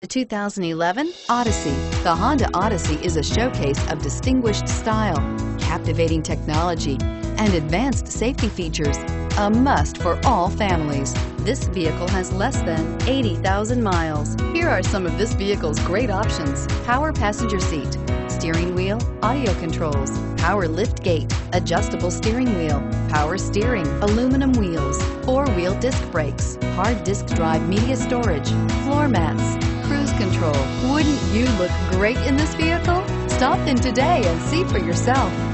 The 2011 Odyssey. The Honda Odyssey is a showcase of distinguished style, captivating technology, and advanced safety features. A must for all families. This vehicle has less than 80,000 miles. Here are some of this vehicle's great options: power passenger seat, steering wheel audio controls, power lift gate, adjustable steering wheel, power steering, aluminum wheels, four-wheel disc brakes, hard disk drive media storage, floor mats, cruise control. Wouldn't you look great in this vehicle? Stop in today and see for yourself.